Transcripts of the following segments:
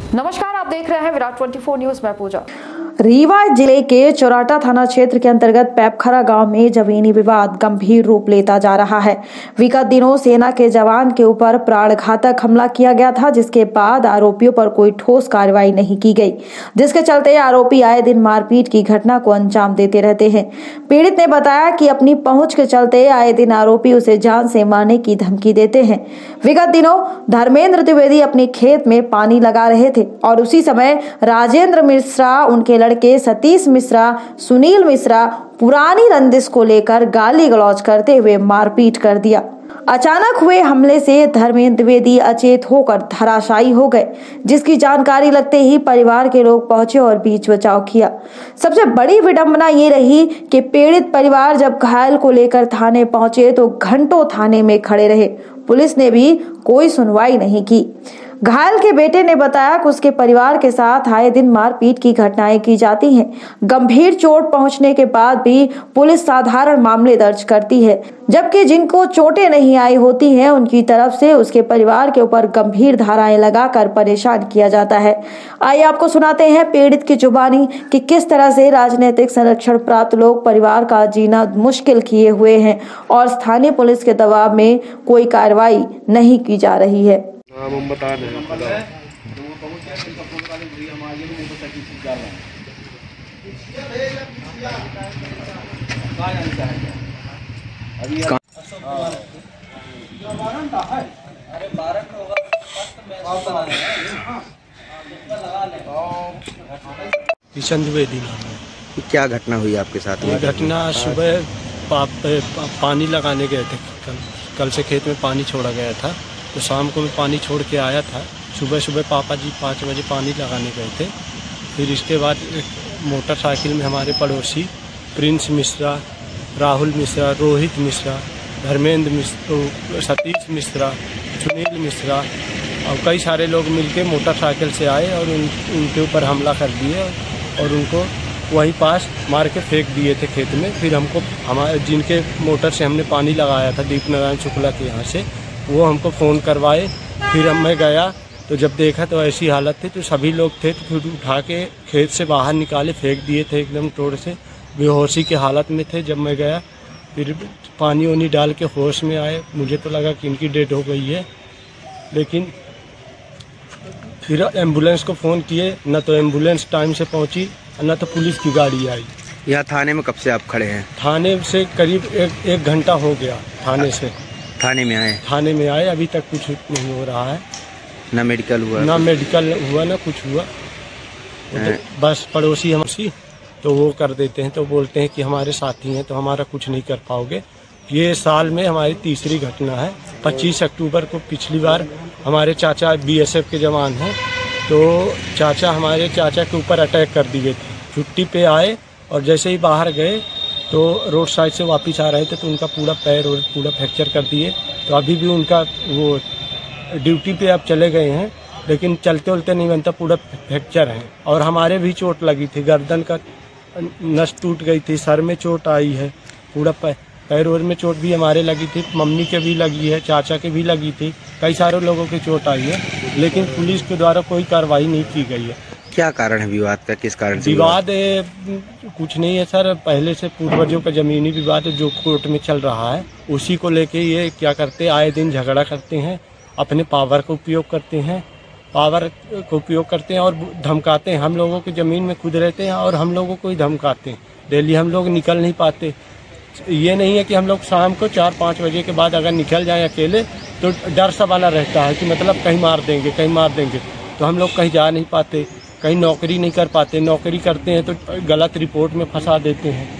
नमस्कार, आप देख रहे हैं विराट 24 न्यूज। मैं पूजा। रीवा जिले के चौराटा थाना क्षेत्र के अंतर्गत पैपखरा गांव में जमीनी विवाद गंभीर रूप लेता जा रहा है। विगत दिनों सेना के जवान के ऊपर प्राणघातक हमला किया गया था, जिसके बाद आरोपियों पर कोई ठोस कार्रवाई नहीं की गई, जिसके चलते आरोपी आए दिन मारपीट की घटना को अंजाम देते रहते हैं। पीड़ित ने बताया कि अपनी पहुंच के चलते आए दिन आरोपी उसे जान से मारने की धमकी देते हैं। विगत दिनों धर्मेंद्र द्विवेदी अपने खेत में पानी लगा रहे थे और उसी समय राजेंद्र मिश्रा, उनके लड़के सतीश मिश्रा, सुनील मिश्रा पुरानी रंजिश को लेकर गाली गलौज करते हुए मारपीट कर दिया। अचानक हुए हमले से धर्मेंद्र द्विवेदी अचेत होकर धराशायी हो गए, जिसकी जानकारी लगते ही परिवार के लोग पहुंचे और बीच बचाव किया। सबसे बड़ी विडंबना ये रही कि पीड़ित परिवार जब घायल को लेकर थाने पहुंचे तो घंटों थाने में खड़े रहे। पुलिस ने भी कोई सुनवाई नहीं की। घायल के बेटे ने बताया कि उसके परिवार के साथ आए दिन मारपीट की घटनाएं की जाती हैं। गंभीर चोट पहुंचने के बाद भी पुलिस साधारण मामले दर्ज करती है, जबकि जिनको चोटें नहीं आई होती हैं उनकी तरफ से उसके परिवार के ऊपर गंभीर धाराएं लगाकर परेशान किया जाता है। आइए आपको सुनाते हैं पीड़ित की जुबानी कि किस तरह से राजनीतिक संरक्षण प्राप्त लोग परिवार का जीना मुश्किल किए हुए हैं और स्थानीय पुलिस के दबाव में कोई कार्रवाई नहीं की जा रही है। हम बता दें किशन द्विवेदी। क्या घटना हुई आपके साथ में? घटना सुबह पानी लगाने गए थे। कल से खेत में पानी छोड़ा गया था, तो शाम को मैं पानी छोड़ के आया था। सुबह पापा जी 5 बजे पानी लगाने गए थे। फिर इसके बाद मोटरसाइकिल में हमारे पड़ोसी प्रिंस मिश्रा, राहुल मिश्रा, रोहित मिश्रा, धर्मेंद्र मिश्रा, सतीश मिश्रा, सुनील मिश्रा और कई सारे लोग मिलके मोटरसाइकिल से आए और उनके ऊपर हमला कर दिए और उनको वहीं पास मार के फेंक दिए थे खेत में। फिर हमको हमारे जिनके मोटर से हमने पानी लगाया था दीप नारायण शुक्ला के यहाँ से, वो हमको फ़ोन करवाए। फिर मैं गया तो जब देखा तो ऐसी हालत थी, तो सभी लोग थे तो फिर उठा के खेत से बाहर निकाले, फेंक दिए थे एकदम तोड़ से। बेहोशी की हालत में थे। जब मैं गया फिर पानी वानी डाल के होश में आए। मुझे तो लगा कि इनकी डेथ हो गई है, लेकिन फिर एम्बुलेंस को फ़ोन किए, न तो एम्बुलेंस टाइम से पहुंची न तो पुलिस की गाड़ी आई। यहाँ थाने में कब से आप खड़े हैं? थाने से करीब एक घंटा हो गया। थाने में आए अभी तक कुछ नहीं हो रहा है। ना मेडिकल हुआ ना कुछ हुआ। तो बस पड़ोसी हमसी तो वो कर देते हैं, तो बोलते हैं कि हमारे साथी हैं तो हमारा कुछ नहीं कर पाओगे। ये साल में हमारी तीसरी घटना है। 25 अक्टूबर को पिछली बार हमारे चाचा BSF के जवान हैं, तो हमारे चाचा के ऊपर अटैक कर दिए थे। छुट्टी पे आए और जैसे ही बाहर गए तो रोड साइड से वापस आ रहे थे, तो उनका पूरा पैर और पूरा फ्रैक्चर कर दिए। तो अभी भी उनका वो ड्यूटी पे अब चले गए हैं, लेकिन चलते उलते नहीं बनता, पूरा फ्रैक्चर है। और हमारे भी चोट लगी थी, गर्दन का नस टूट गई थी, सर में चोट आई है, पूरा पैर और में चोट भी हमारे लगी थी, मम्मी के भी लगी है, चाचा के भी लगी थी, कई सारे लोगों की चोट आई है, लेकिन पुलिस के द्वारा कोई कार्रवाई नहीं की गई है। क्या कारण है विवाद का? किस कारण से विवाद? कुछ नहीं है सर, पहले से पूर्वजों का जमीनी विवाद जो कोर्ट में चल रहा है, उसी को लेके ये क्या करते हैं, आए दिन झगड़ा करते हैं, अपने पावर का उपयोग करते हैं और धमकाते हैं। हम लोगों की ज़मीन में खुद रहते हैं और हम लोगों को ही धमकाते हैं। डेली हम लोग निकल नहीं पाते। ये नहीं है कि हम लोग शाम को 4-5 बजे के बाद अगर निकल जाएं अकेले तो डर सा वाला रहता है कि मतलब कहीं मार देंगे, तो हम लोग कहीं जा नहीं पाते, कहीं नौकरी नहीं कर पाते। नौकरी करते हैं तो गलत रिपोर्ट में फंसा देते हैं।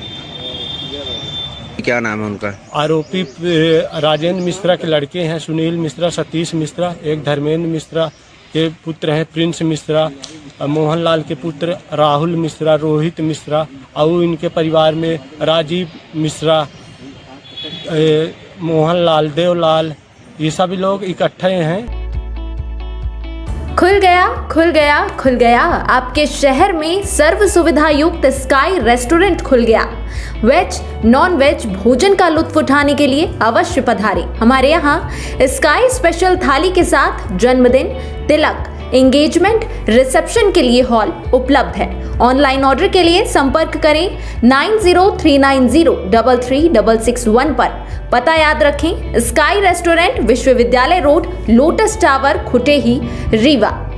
क्या नाम है उनका? आरोपी राजेंद्र मिश्रा के लड़के हैं, सुनील मिश्रा, सतीश मिश्रा, एक धर्मेंद्र मिश्रा के पुत्र हैं प्रिंस मिश्रा, मोहनलाल के पुत्र राहुल मिश्रा, रोहित मिश्रा और इनके परिवार में राजीव मिश्रा, मोहनलाल, देवलाल, ये सभी लोग इकट्ठे हैं। खुल गया आपके शहर में सर्व सुविधा युक्त स्काई रेस्टोरेंट खुल गया। वेज नॉन वेज भोजन का लुत्फ उठाने के लिए अवश्य पधारें। हमारे यहाँ स्काई स्पेशल थाली के साथ जन्मदिन, तिलक, एंगेजमेंट, रिसेप्शन के लिए हॉल उपलब्ध है। ऑनलाइन ऑर्डर के लिए संपर्क करें 9039033661 पर। पता याद रखें, sky restaurant, Vishwavidyalaya road, lotus tower, Khutehi, Rewa.